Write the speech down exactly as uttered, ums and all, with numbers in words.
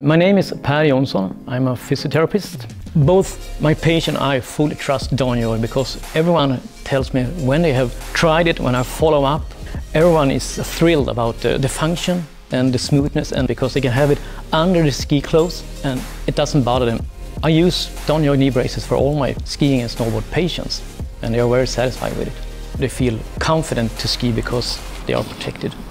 My name is Per Jonsson. I'm a physiotherapist. Both my patient and I fully trust DonJoy because everyone tells me when they have tried it, when I follow up, everyone is thrilled about the, the function and the smoothness, and because they can have it under the ski clothes and it doesn't bother them. I use DonJoy knee braces for all my skiing and snowboard patients, and they are very satisfied with it. They feel confident to ski because they are protected.